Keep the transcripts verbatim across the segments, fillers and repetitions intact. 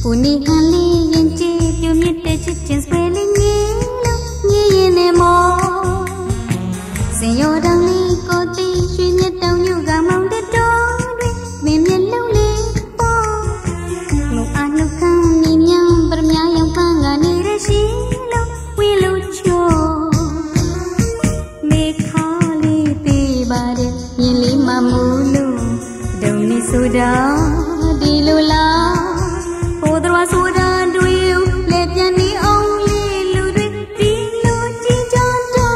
Uni kali yang cium nyete cicin spelling ngilu ngiyene mo Seyo dang li koti xuyên nhất đâu như gà mong đất đó Mềm nhân lâu li po Nụ an nụ khang nhìn nhau Bầm nhà yang pha ngà ni re xí lâu Quy lâu cho Mê khó li pi bà đê Nhìn li mà mù lu Đâu ni su đó Đi lu la Podrwa sudah duiu Lepnya ni ông li lu duit Di lu chi cho đó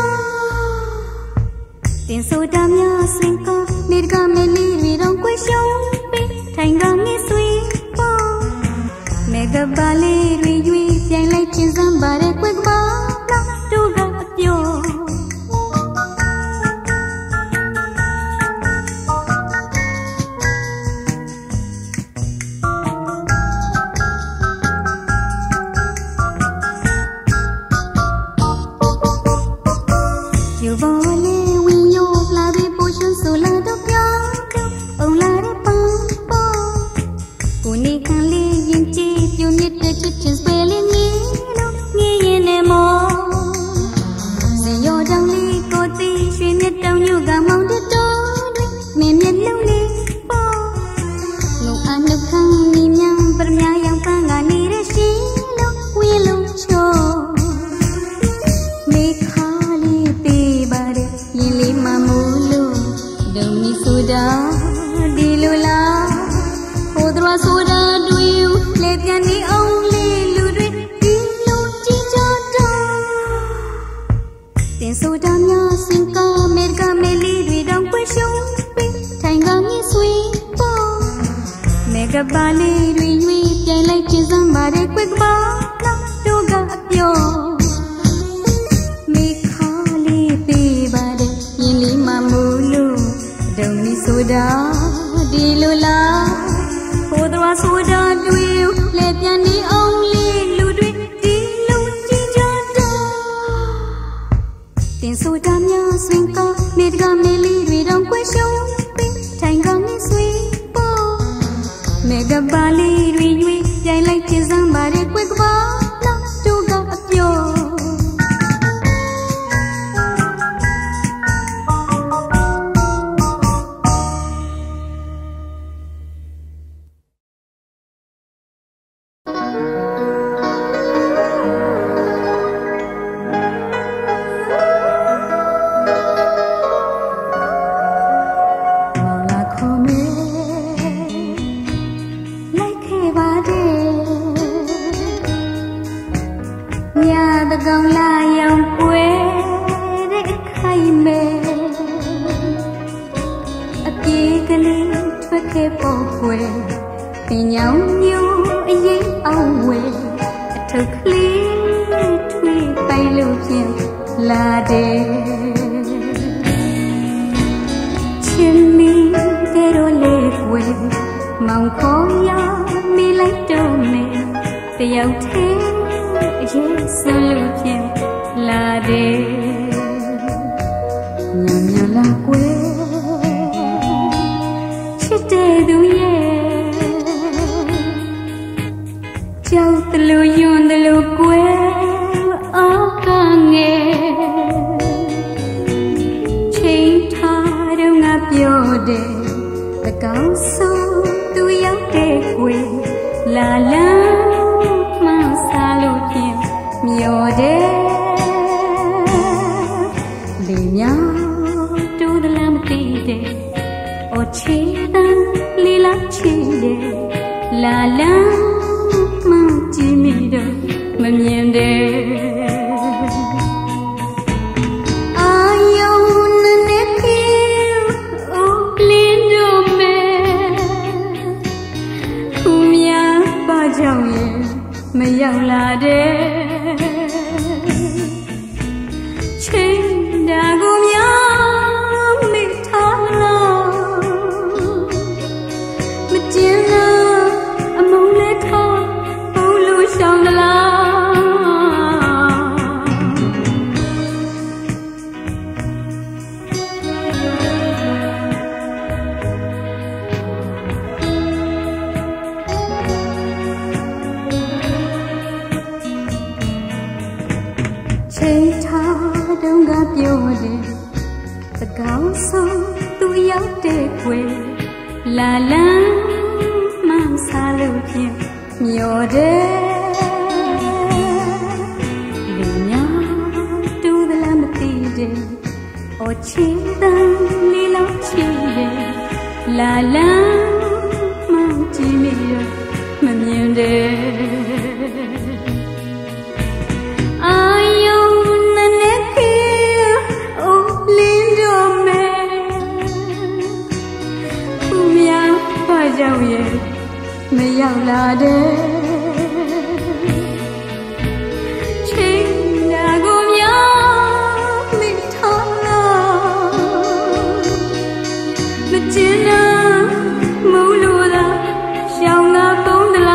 Tiền số đam nhớ xuyên co Nết gà mê li vì rong quay sống Bê thành gà nghe suy po Mẹ gà bà li rui duy Giang lấy trên giam bà rê quét bó Lọc đu gà tiêu Chiều vô lê quy nhô là vì bố chân số là đốc gió Ông là để băng bó Cô ni khang lê yên chi Yêu nhất để chút chân spê lê nghi lúc nghi yên em mô Sẽ dô đăng ly cô ti Xuyên nhất đâu như gà mong đứt đô Mềm nhân lâu ly bó Nụ an nụ khang nhìn nhăng Bầm nhà yang pha ngà ni re xí lúc quy lâu cho Mê khó li pi bà đê Nhìn li mà mù lu Đâu ni sudah di lu la Podrwa sudah duiu Lepnya ni ông li lu duit Di lu chi cho đó Tiền số đam nhớ xuyên co Mê gà mê li duy đông quay sống Bê thành gà nghe suy po Mẹ gà bà li duy duy Chạy lấy trên giam bà đê quét bó Lọc đu gà tiêu Mi khó li pi bà đê Nhìn li mà mù lu Đâu ni sudah di lu la Podrwa sudah duiu Lepnya ni ông li lu duit Di lu chi cho đó Tiền số đam nhớ xuyên co Nết gà mê li duy đông quay sống Bê thành gà nghe suy po Mẹ gà bà li duy duy Chạy lấy trên giam bà đê quét bó Lọc đu gà tiêu Gong la yang quê để khai mê Aki kali thuê kê bò quê Vì nhau nhiêu ấy áo quê Thực lý thuê bay lưu chiên là đê Trên mi kê đô lê quê Mong khó ya mi lấy đâu mê Tiểu thế Giêsu lưu chiên là đê Nhà nhà là quê Chết đê đu ye Cháu tà lưu yun tà lưu quê Ở ca nghe Chính tha đâu ngạp yo đê Là cao sâu tu yếu đê quê Là la Mang xa lưu chiên Mio de Li nhau Tu da lam ti de O chi dan Li la chi de La la Mang chi mi do Ma mien de Ayo na ne piu O lindo me Kumya ba jao ye Mà giàu là đê Trên đã gồm nhau Mình thả lo Mà chia ra Âm mong lê thọ Bầu lưu xong là La la mang salu pin miode Vinya tu the lamatide O chidan lilo chide La la mang chimio mamiende Ayo naneke o lindo me Umya pajawiye me yaulade Chinda gumya me thala Me china muluda shauna tondla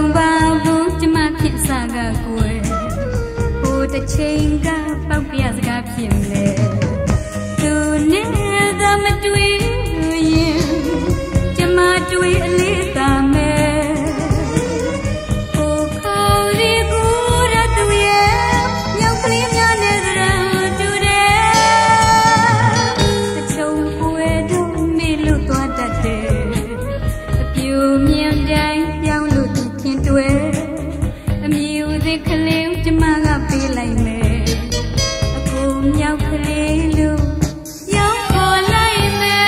ပါဘူးကျမဖြစ်စားကကိုယ်ဟိုတစ်ချိန်ကပောက်ပြစကားဖြစ်လေသူနဲ့သာမတွေ့ရင်ကျမတွေ့အလေးသာမယ်ဟိုခေါ်ဒီကိုရသူရဲ့မြောက်ကလေးများနဲ့သရံတူတယ်တချုံပွဲတို့မေလို့သွားတတ်တယ်အပြူမြင်တိုင်းပြောင်းလို့သူခင်တွေ့အမြူသေးကလေးကျမကပေးလိုက်မယ်အခုမြောက်ကလေးလို့ရောက်ခေါ်လိုက်မယ်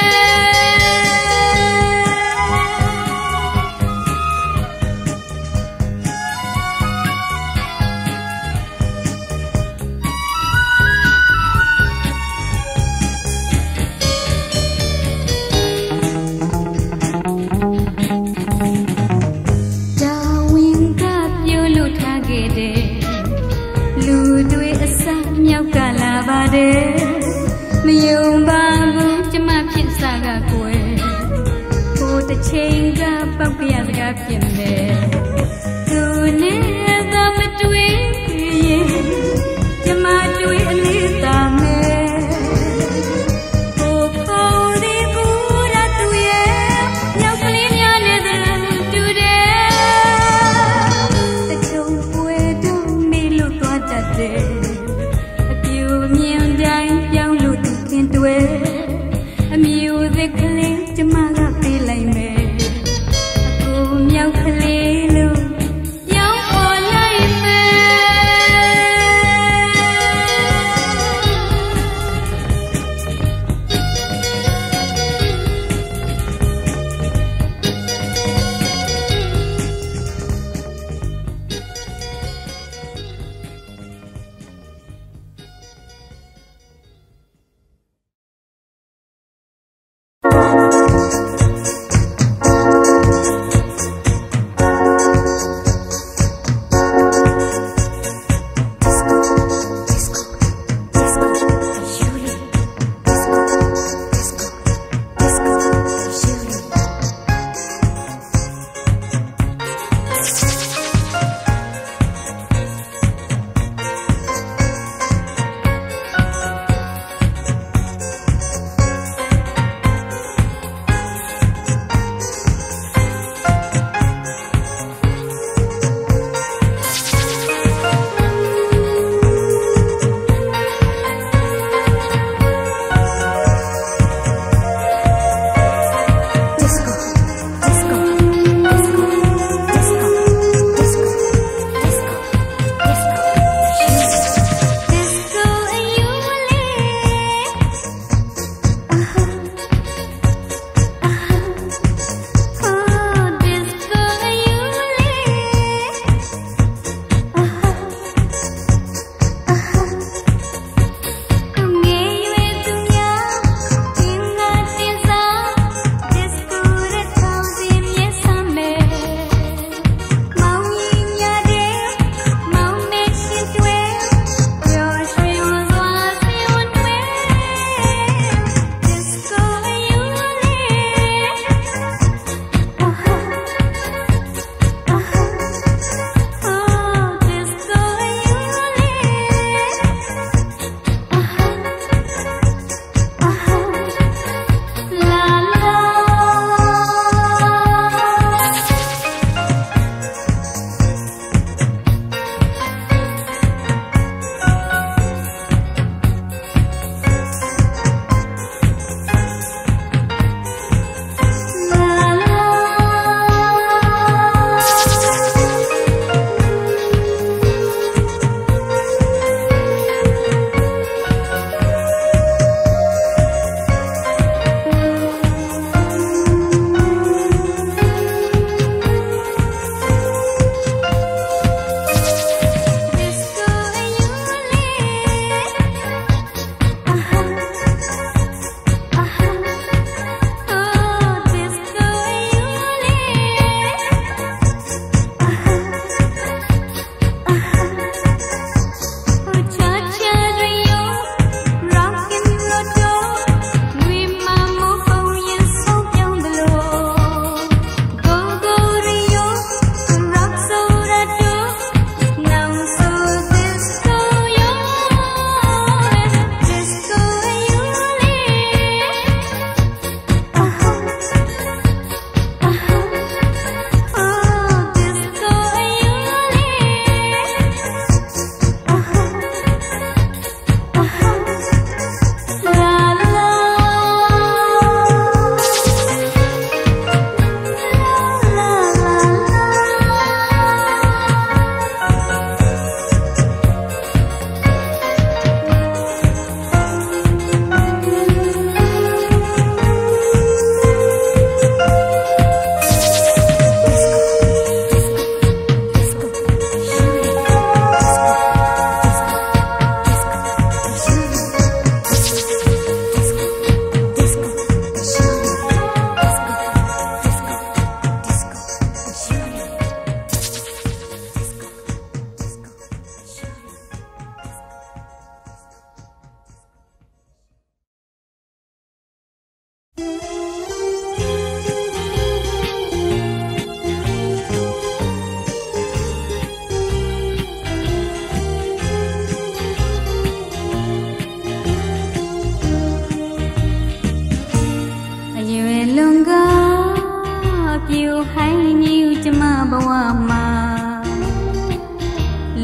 ဒါဝင်ကပြုလို့ထားခဲ့တယ်လူတွေအစမြောက်ကလာပါတယ်မယုံပါဘူးကျမဖြစ်စားကကိုယ်ဟိုတစ်ချိန်ကပောက်ပြစကားဖြစ်မယ်သူနဲ့သာမတွေ့ရင်ကျမတွေ့အလေးသာမယ်ဟိုခေါ်ဒီကိုရသူရဲ့မြောက်ကလေးများနဲ့သရံတူတယ်တချုံပွဲတို့မေလို့သွားတတ်တယ်အပြူမြင်တိုင်းပြောင်းလို့သူခင်တွေ့အမြူသေးကလေးကျမကပေးလိုက်မယ်အခုမြောက်ကလေးလို့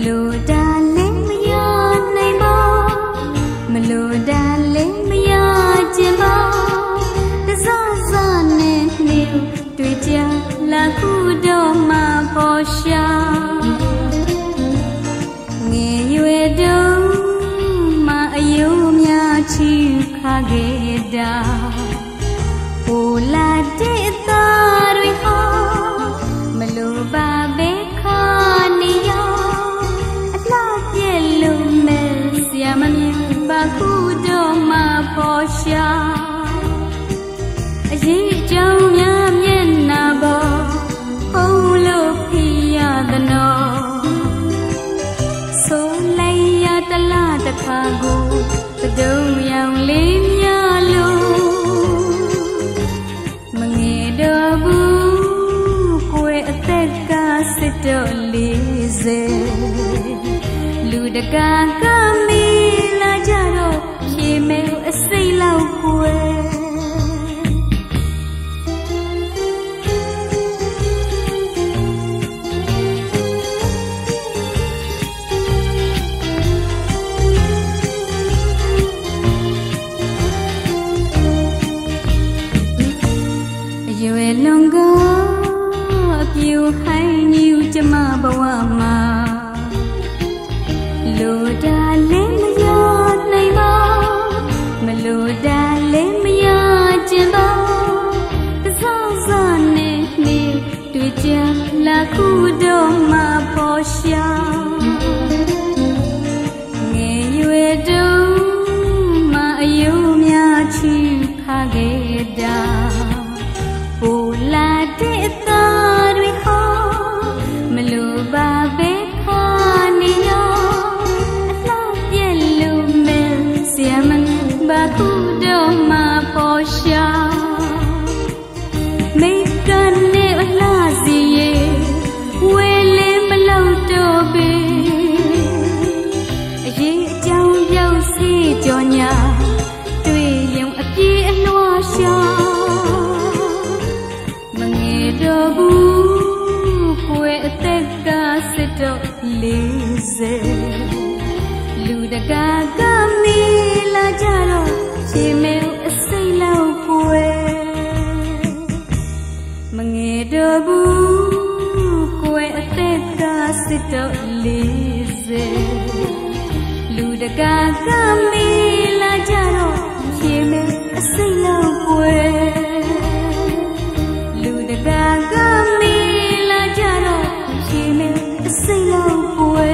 Melu darling maya nai ba Melu darling maya jin ba Za za ne niu tui chia la khu do ma po sha Nge yue do ma ayu mya chi kha ge da O la de ta rui ho Melu ba be kha ni yo Atla pye lu me sia ma myu ba khu do ma po sha Ayi chang mya myen na bo Hong lu phi ya da no So lai ya ta la ta kha gu Ta dong yang li mya lu Ma nge do bu Kwe a tet ka sit do li ze Lu da ka ka mi la ja do Phi me a say lau kwe Yue longo Piu hai niu chama bawa ma Lu da le maya nai ba Melu da le maya jin ba Za za ne ni tui chia la khu do ma po sha Nge yue do ma ayu mya chi kha ge da O la de ta rui ho Melu ba be kha ni yo Atla pye lu me sia man ba khu do ma po sha Mei kan ne la zi ye We le ma lau do be Ayi chang yau si jo nya Tui yung a pye a lua sha Do bu kwe te ka sit do li ze Lu da ga ga mi la ja do Chi me a say lau kwe Ma nge do bu kwe te ka sit do li ze Lu da ga ga mi la ja do Chi me a say lau kwe Ga ga mi la ja do Chi me a say lau kwe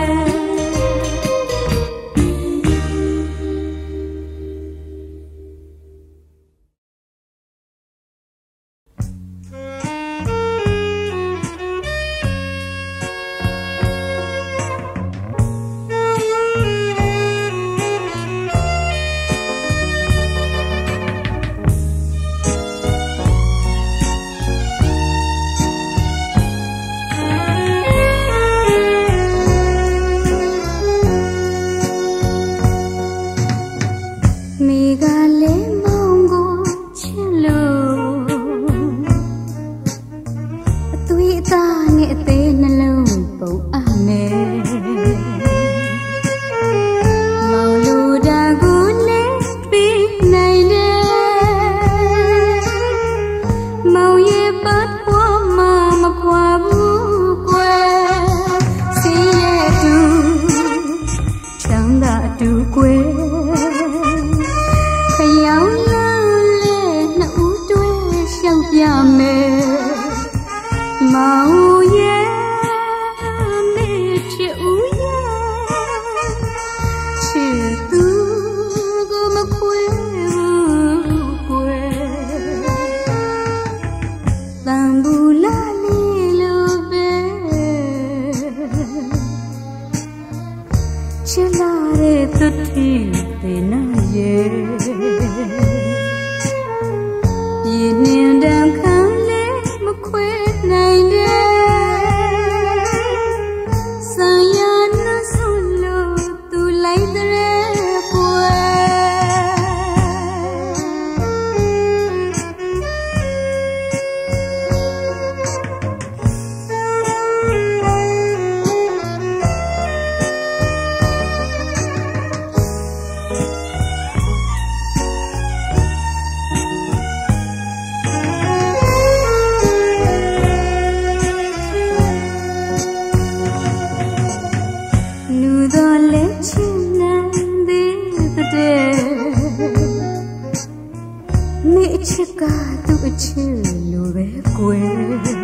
မိအချစ်ကသူ့အချစ်လိုပဲကွယ်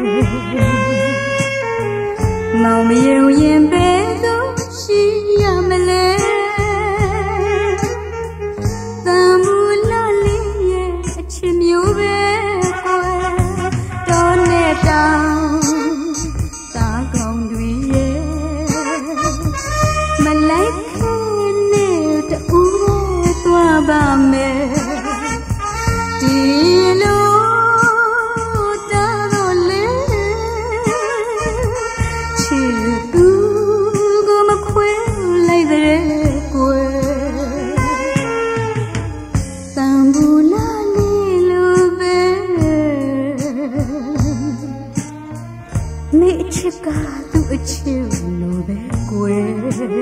မောင်မယုံရင်ပဲသူရှိရမလဲတန်မူလာလေးရဲ့အချစ်မျိုးပဲကွယ်တော်နဲ့တောင်သာကောင်းတွေရဲ့မလိုက်ခဲနဲ့တူနဲ့သွားပါမယ်မိအချစ်ကသူ့အချစ်လိုပဲကွယ်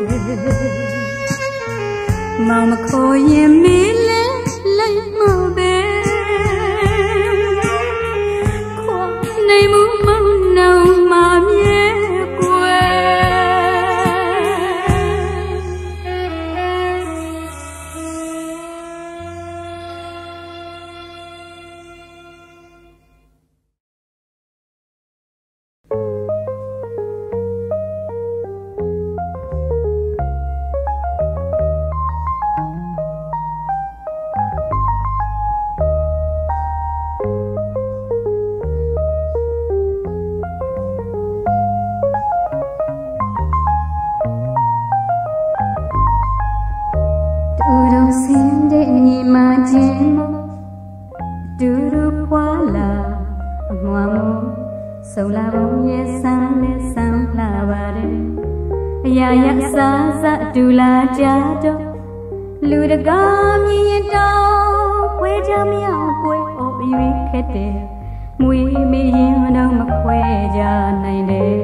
မောင်မခေါ်ရင်မေးလဲလိုက်မှာပဲခေါ်နိုင်မှုမနောင်မမြဲကွယ်ဆုံလာပုံရဲ့ဆန်းနဲ့ဆန်းလာပါတယ်အရာရစားစားအတူလာကြတော့လူတကာမြင်ရင်တော့ခွဲကြမရကွယ်အိုးရွေးခက်တယ်မွေးမရင်တော့မခွဲကြနိုင်တယ်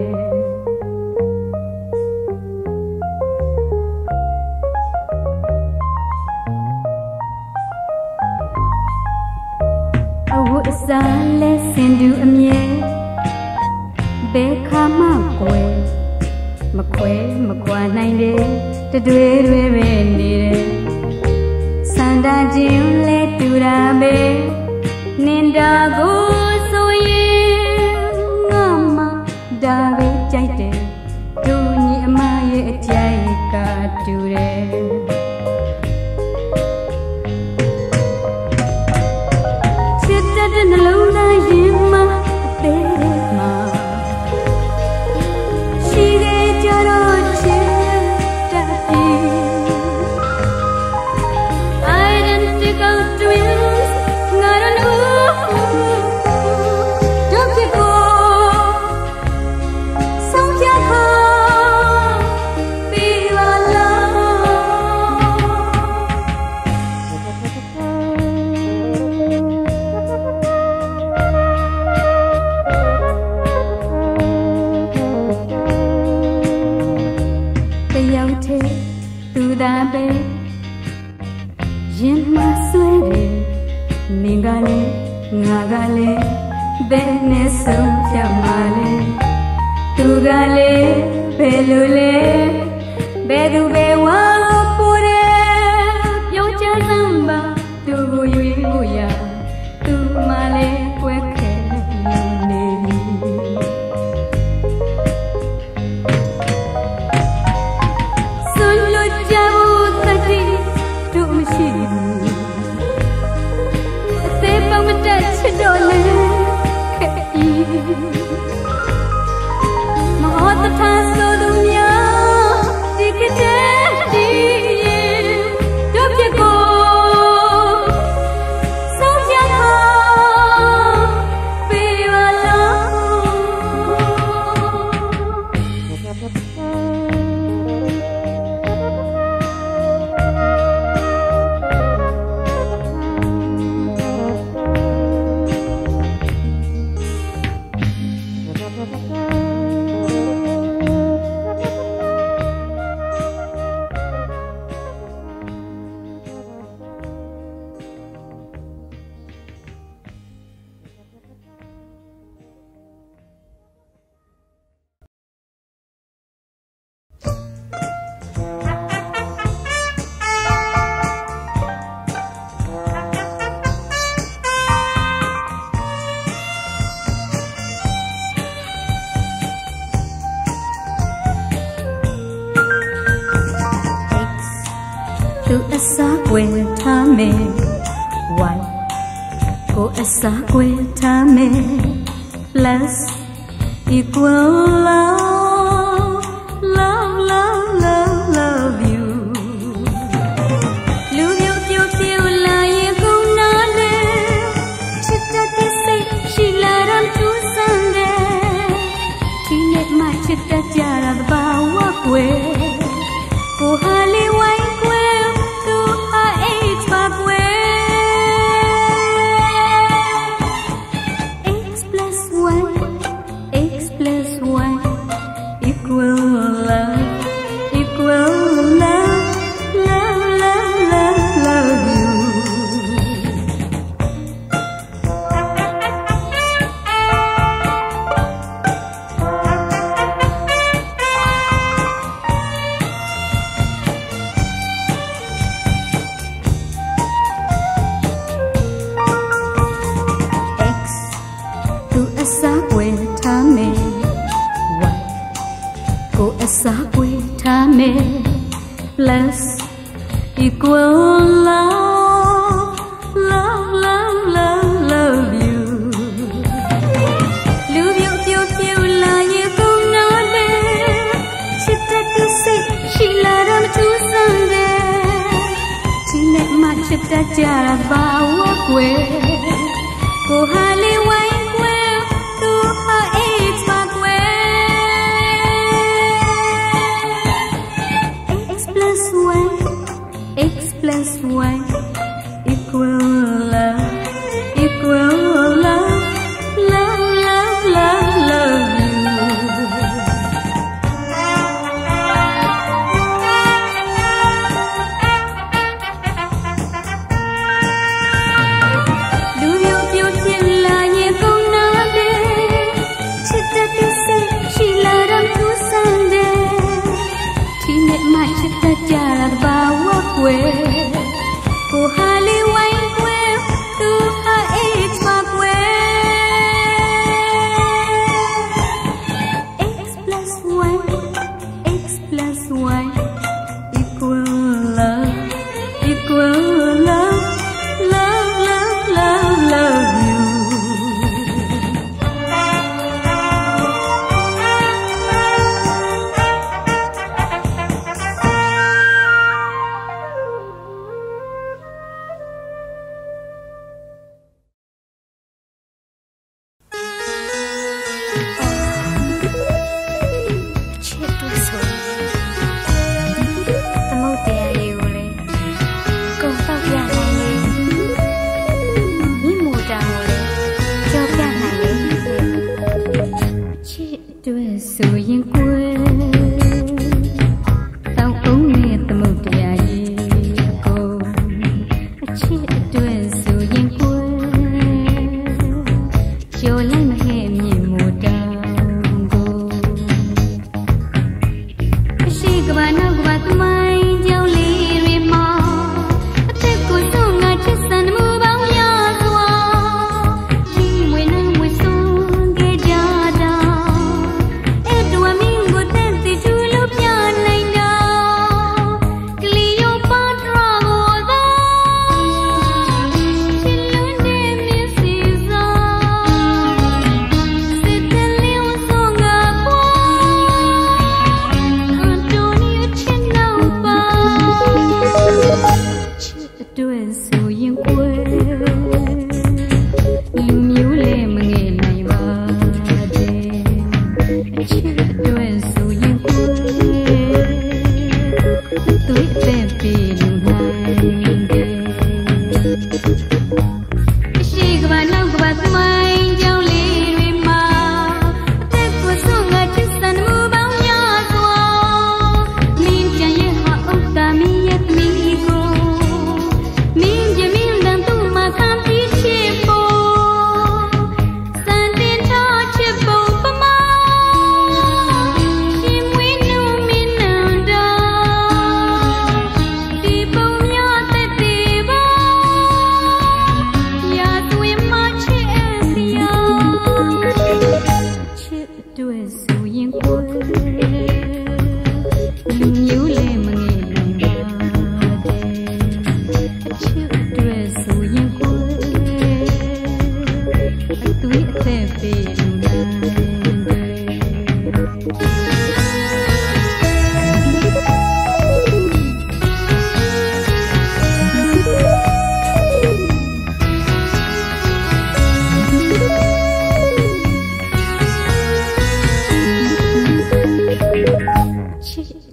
အဝတ်အစားလဲစင်တူအမြဲဘယ်ခါမှကွယ်မခွဲမကွာနိုင်တယ်တတွေတွေပဲနေတယ်စန္ဒချင်းလဲတူတာပဲနင်တာကိုဆိုရင်ငါမှဒါပဲကြိုက်တယ်သူညီအမရဲ့အကြိုက်ကတူတယ်ချစ်တဲ့နှလုံးသားရင်မှာအသေးမှာရင်မဆွဲတယ်မင်းကလည်းငါကလည်းဘယ်နဲ့ဆုံးဖြတ်မှလဲသူကလည်းဘယ်လိုလဲဘယ်သူပဲဝါပူတယ်ပြောချစမ်းပါသူကိုရွေးဖို့ရသူမှလည်းကွက်ခဲနေပြီဆွလွတ်ကြဖို့တတိတို့မရှိဘူးအသေးပေါင်းမတက်ချစ်တော့လေခက်ဤမဟောတထားဆိုသူများဒီကတဲ့ဒီရဲ့တို့ပြကိုဆုံးဖြတ်ပါပေးပါလား tu asa quê tha mê Why cô asa quê tha mê Plus equal love Love, love, love, love you Lưu yêu tiêu tiêu là yêu không nói lê Chít ta tí say She la ram tu sang đê Chỉ nét mà chít ta chà ra bao quá quê Cô hà li quay quê Tu hà eight bà quê X plus one X plus one Equal love Equal love Love, love, love, love you Asa quê tha mê Why cô asa quê tha mê Plus equal love Love, love, love, love you Lưu yêu tiêu tiêu là như câu nói lê Chít ta tu say She la ram tu sang đê Chỉ nét mặt chít ta chà ra bao quê Cô hà li quay quê Tu hà eight bà quê X plus one X plus one Equal love Equal love Love, love, love, love you Lưu yêu tiêu thiên là như câu nói đê Chít ta tí say She la ram tu sang đê Chỉ nét mà chít ta chà ra bao quá quê Cô hà li quay quê Tu hà eight bà quê X plus one X plus one Equal love Equal love Love, love, love, love you Chết tôi rồi Tâm mâu tìa yêu lê Câu tao kia này lê Ý mù đào lê Cho kia này lê Chết tôi rồi yên quê Tao cũng nghe tâm mâu tìa yêu Chết tôi rồi yên quê Cho lấy mà hẹn nhìn mù đào Hãy subscribe cho kênh Ghiền Mì Gõ Để không bỏ lỡ những video hấp dẫn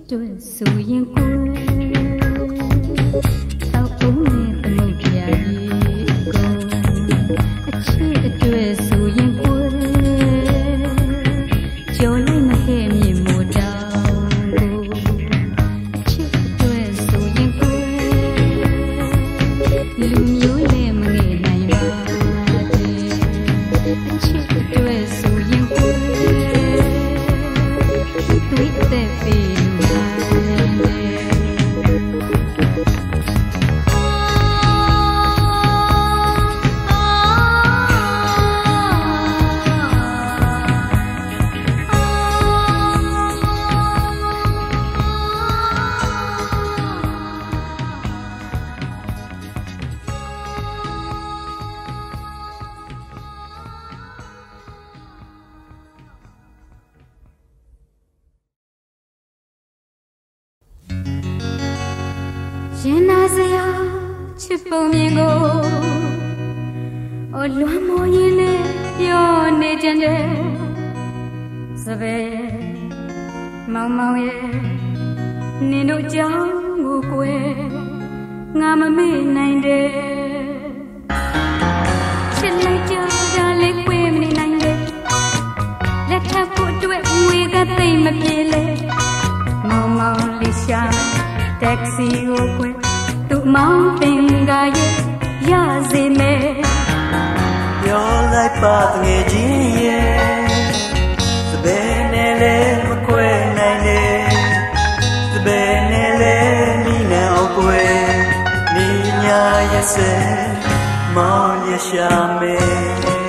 တွေ့ဆိုရင်ကိုတောက်အောင်နဲ့သမုတ်ပြာကြီးကိုအချစ်အတွေ့ဆိုရင်ကိုကြော်လိုက်မခဲ့မြင်မို့တောင်းကိုအချစ်အတွေ့ဆိုရင်ကိုလူမျိုးလည်းမငဲ့နိုင်ပါတဲ့အချစ်အတွေ့ဆိုရင်ကိုတွေ့တဲ့ပေရင်နာစရာချစ်ပုံမြင်ကိုအလွမ်းမောရင်နဲ့ပြောနေကြတဲ့စပယ်မောင်မောင်ရဲ့နင်တို့ကြောင့်ကိုကွယ်ငါမမေ့နိုင်တဲ့ချစ်လိုက်ကြတာလေးကွယ်မနေနိုင်တဲ့လက်ထပ်ဖို့အတွက်ငွေကသိမ့်မပြေလေမောင်မောင်လေးရှာ taxi ကိုကွယ်သူ့မောင်ပင်ကရဲ့ရစေမယ်ပြောလိုက်ပါငယ်ချင်းရဲ့စပယ်နဲ့လည်းမခွဲနိုင်လေစပယ်နဲ့လည်းမိနေအောင်ကွယ်မိညာရဲ့စဲမောင်ရရှာမယ်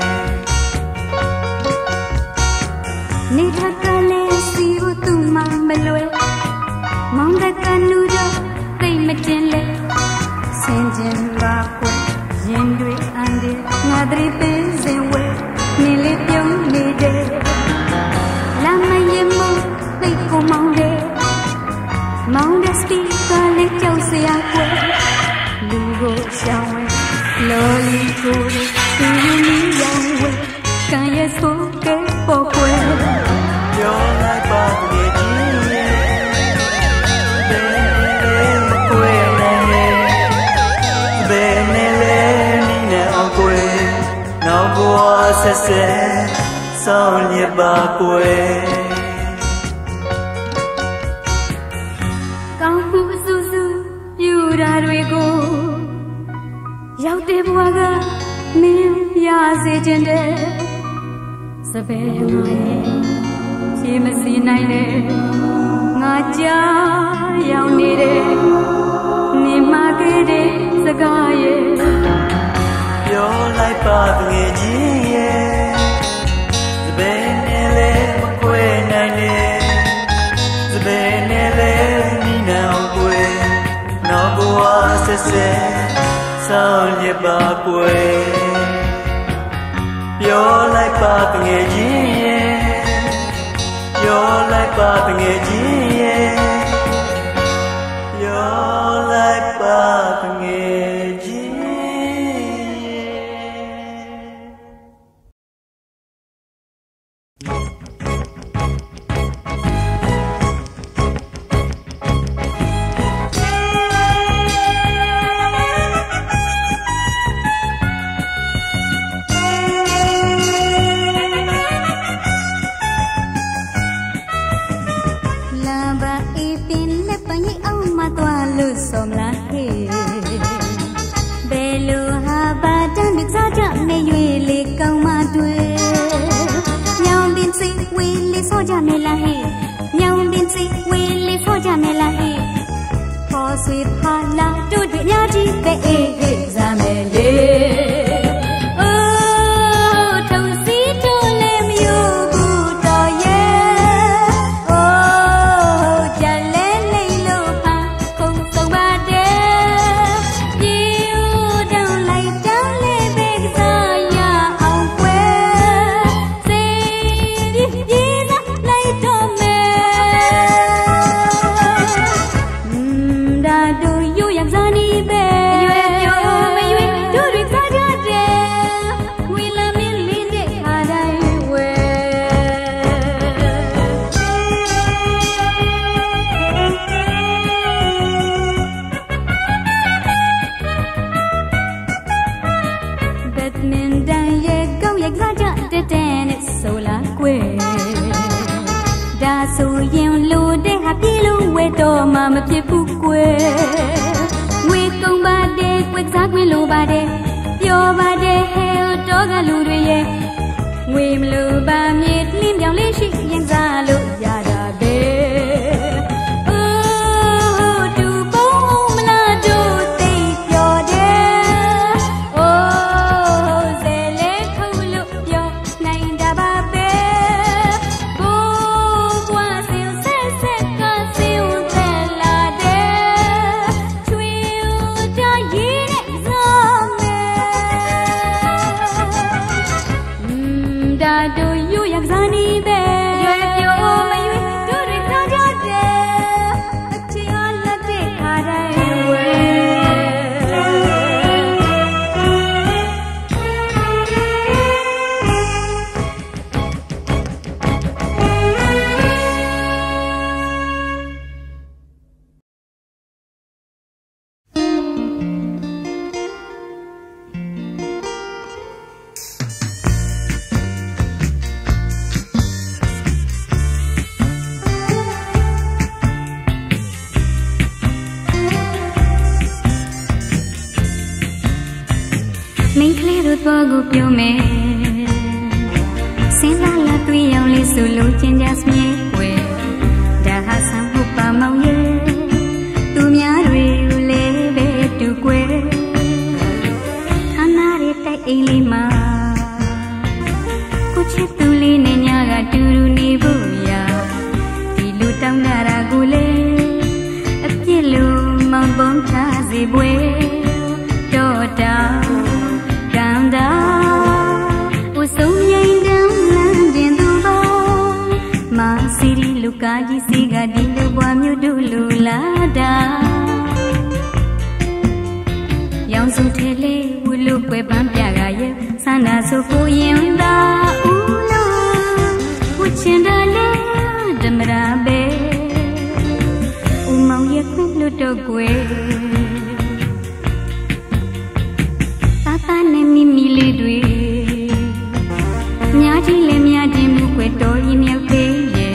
နေထက်ကလေးစီကိုသူ့မောင်မလွယ်မောင်တကနူတော့သိမတင်လေစင်ကျင်ပါကွယ်ရင်တွေအန်ဒီငါတရီပေးစင်ဝဲနေလေးပြုံးနေတဲ့လာမရင်မသိကိုမောင်တဲ့မောင်တဲ့စပီကာလေးကြောက်စရာကွယ်လူကိုရှောင်းဝဲလော်လီကိုသူယူနီရောင်းဝဲကံရဲ့ဆိုးကဲပေါ်ကွယ်ပြောလိုက်ပါငယ်ချင်းရဲ့နောက်ဘဝဆက်ဆက်ဆောင်ရပါကွယ်ကောင်းမှုအစူးစူးပြူတာတွေကိုရောက်တဲ့ဘဝကမင်းရစေခြင်းတဲ့စပယ်ငါရဲ့ရှေးမစီနိုင်တဲ့ငါကြားရောက်နေတဲ့နေမခဲ့တဲ့စကားရဲ့ပြောလိုက်ပါငယ်ချင်းရဲ့စပယ်နဲ့လည်းမခွဲနိုင်လေစပယ်နဲ့လည်းမိနေအောင်ကွယ်နောက်ဘဝဆက်ဆက်ဆောင်ရပါကွယ်ပြောလိုက်ပါငယ်ချင်းရဲ့ပြောလိုက်ပါငယ်ချင်းရဲ့ပြောလိုက်ပါငယ်ချင်းDa do you yang zani be, you you you you do do ပဲဒါဆိုရင်လို့တဲ့ဟာပြေလို့ဝဲတော့မှမဖြစ်ဘူးကွယ်ငွေကုန်ပါတယ်ကွယ်စားခွင့်လိုပါတယ်ပြောပါတယ်ဟဲတော့ကလူတွေရဲ့ငွေမလိုပါမြေလင်းပြောင်လေးရှိရင်စားလို့ရတာပဲဘောကိုပြုံးမယ်စင်လာလာတွေ့အောင်လေးဆိုလို့ကျင်ကြစမြဲွယ်ဒါဟာဆမ်းဖို့ပါမောင်ရဲ့သူများတွေကိုလည်းပဲတူကွယ်ခန္ဓာရဲ့တိုက်အိမ်လေးမှာကိုချစ်သူလေးနဲ့ညာကတူတူနေဖို့ရာဒီလူတောင်းတာကိုလေအပြစ်လို့မောင်ပုံးထားစေပွယ်တော့တာကာကြီးစီကဒီလူဘွားမျိုးတို့လူလာတာရောင်စုထဲလေးဝလူပွဲပန်းပြကရဲ့ဆန္ဒဆိုကိုရင်သာဦးလို့ဝချင်တယ်လေဓမ္မရာပဲဦးမောင်ရဲ့ခွင့်လွတ်တော့ကွယ်သာသာနဲ့မိမိလေးတွေများကြီးလည်းများခြင်းမှုကွယ်တော်ရင်မြောက်သေး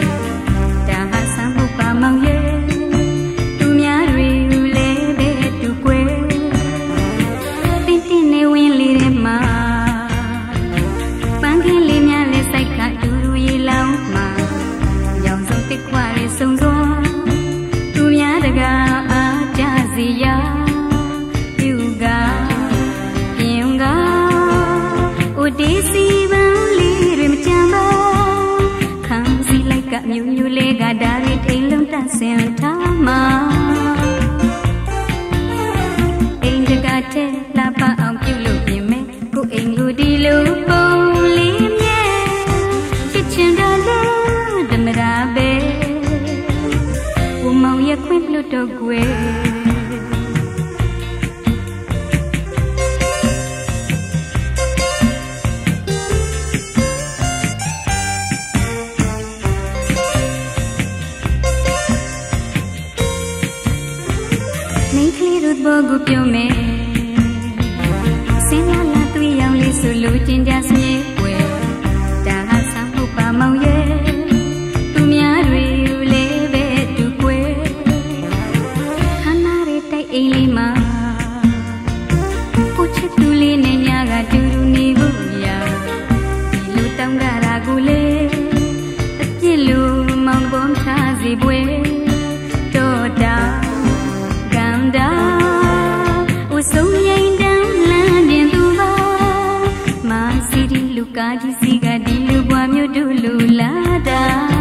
မောင်ရဲ့သူများတွေလည်းပဲတူကွယ်တင်းတင်းနေဝင်လေးထဲမှာပန်းကင်းလေးများလည်းစိုက်ကတူတူရေလောင်းမှာရောင်စုံတစ်ခွာလေးစုံစွာသူများတကားအားကြစီရာပြုကပြင်ကအိုဒီစီပန်းလေးတွေမကြမ်းပါခံစီလိုက်ကမြူးမြူးလေးကဒါရီတိတ်လုံးတဆင်ထားမှာအိမ်တကားတဲ့လာပအောင်ပြုလို့ပြင်မယ်ကိုအိမ်လူဒီလိုပုံလေးမြဲချစ်ချင်တယ်လေဓမ္မရာပဲဦးမောင်ရဲ့ခွင့်လွတ်တော့ကွယ်ဘောကိုပြုံးမယ်စင်လာလာတွေ့အောင်လေးဆိုလို့ကျင်ကြစမြဲွယ်ဒါဟာဆမ်းဖို့ပါမောင်ရဲ့သူများတွေလည်းပဲတူကွယ်ခန္ဓာရဲ့တိုက်အိမ်လေးမှာကိုချစ်သူလေးနဲ့ညာကတူတူနေဖို့ရာဒီလိုတောင်းကြတာကိုလေအပြစ်လို့မောင်ပုံးထားစီပွယ်တော့တာကံတာဆုံးရင်တန်းလန်းတင်သူပါမာစီဒီလူကာကြီးစီကဒီလူဘွားမျိုးတို့လူလာတာ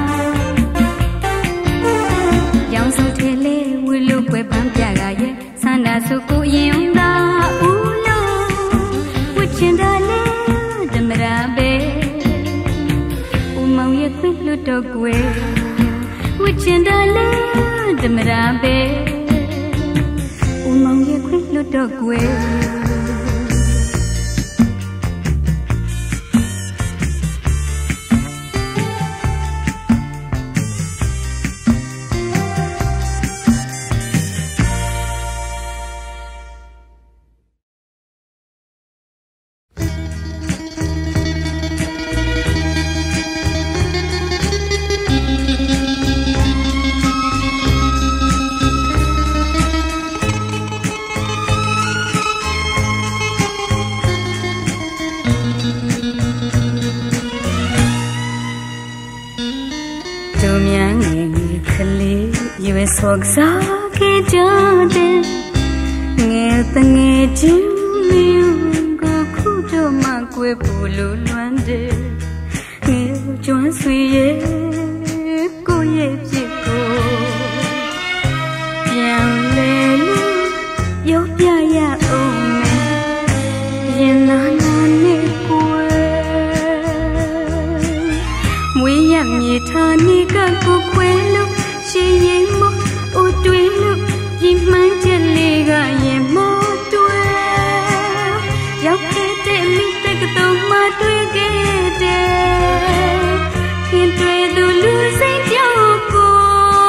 ရောင်စုံထဲလေးဝီလူပွဲပန်းပြကရဲ့ဆန္ဒဆိုကိုရင်သာဦးလို့ဝချင်တယ်လေဓမ္မရာပဲဦးမောင်ရဲ့ခွင့်လွတ်တော့ကွယ်ဝချင်တယ်လေဓမ္မရာပဲဦးမောင်ရဲ့ခွင့်လွတ်တော့ကွယ်ရွယ်ဆော့စားခဲ့ကြတဲ့ငယ်တငယ်ချင်းမျိုးကိုခုတော့မှကွယ်ပူလို့လွမ်းတယ်ငယ်ကျွမ်းဆွေရဲ့ကိုရဲ့ဖြစ်ကိုပြန်လဲလို့ရောပြရအောင်မယ်ရင်နာနာနဲ့ကိုယ်မွေးရမြေထားနေကကိုခွဲလို့ရှည်ရင်မအိုတွေးလို့ရင်မှန်းချက်လေးကရင်မတွေးရောက်ခဲ့တဲ့မိတကတော်မှတွေ့ခဲ့တယ်ခင်တွေ့သူလူစိတ်ကြောက်ကို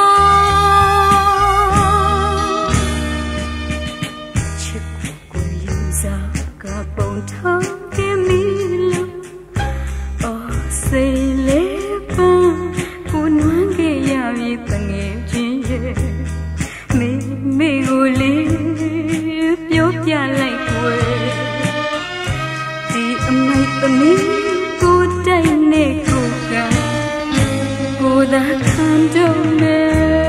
ချစ်ကိုယူစားကပုံထောင်ခဲ့မိလို့အော်စိတ်လေးပန်းကိုနွမ်းခဲ့ရပြီတငယ်ချင်းရဲ့မေမေကိုလေးပြောပြလိုက်ွယ်ဒီအမိုက်သမီးကိုတိုက်နေကိုကကိုသာခံတော့မယ်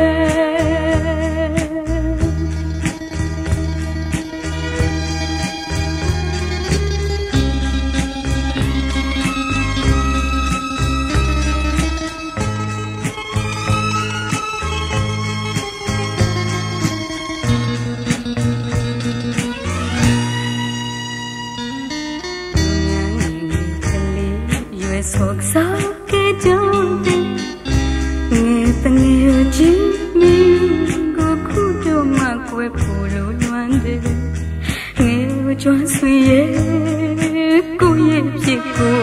ဆော့စားခဲ့ကြတဲ့ငယ်တငယ်ချင်းမျိုးကိုခုတော့မှကွယ်ပူလို့လွမ်းတယ်ငယ်ကျွမ်းဆွေရဲ့ကိုရဲ့ဖြစ်ကို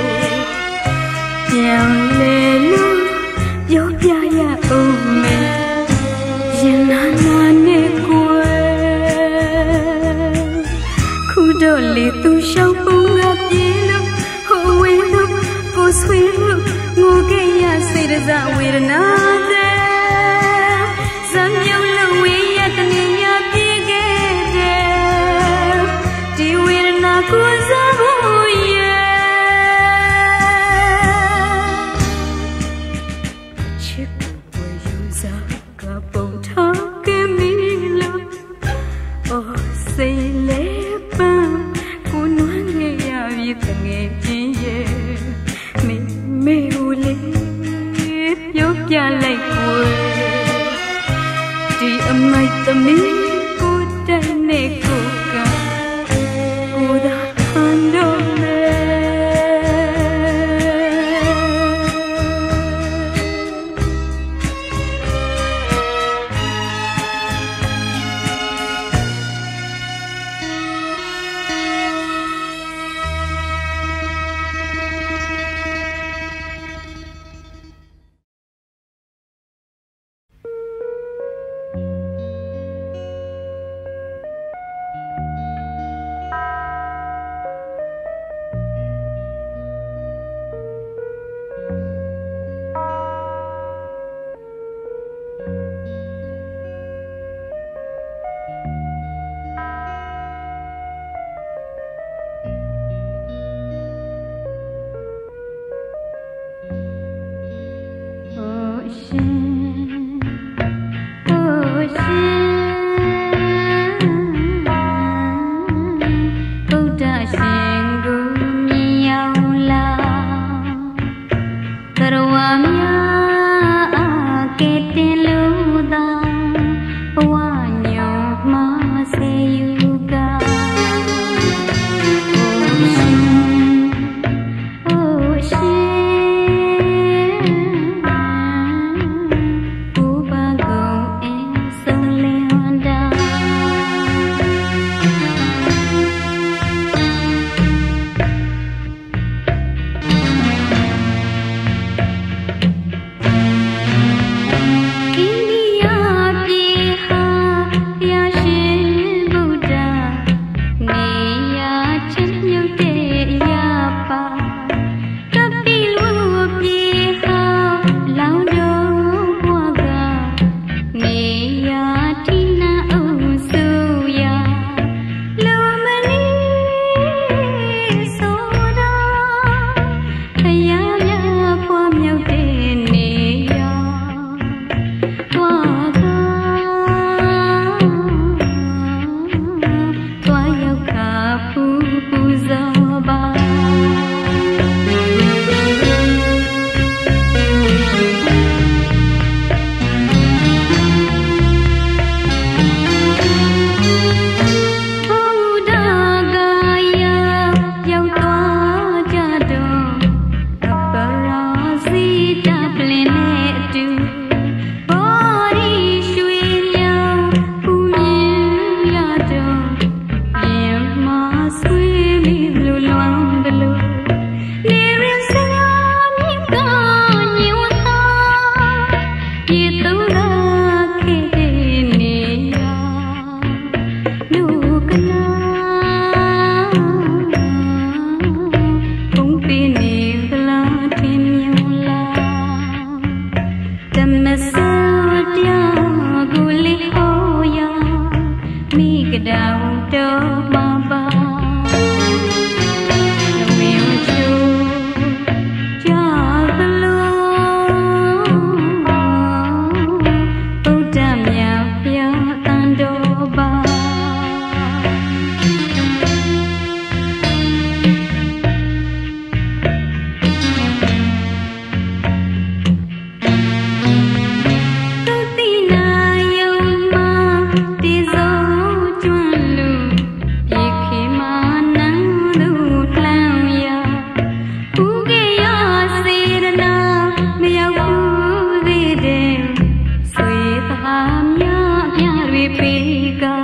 ပြန်လဲလို့ပြောပြရအောင်မယ်ရင်နာနာနဲ့ကိုယ်ခုတော့လေသူရှောင်းပုံကပြေလို့ဟိုဝေးလို့ကိုဆွေလို့ငိုခဲ့ရစေတစဝေဒနာတဲ့ဇံမြုပ်လို့ဝေးရတနေရပြေးခဲ့တယ်ဒီဝေဒနာကိုစားဖို့ရဲ့ချစ်ကိုယူစားကပုံထားခဲ့မိလို့အော်စိတ်လေးပန်းကိုနွမ်းခဲ့ရပြီတငယ်ချင်းရဲ့မေကိုလေးပြောပြလိုက်ကိုဒီအမိုက်သမီးကိုတိုက်နေကိုကကိုသာခံတော့မယ်ပြတွေပေးက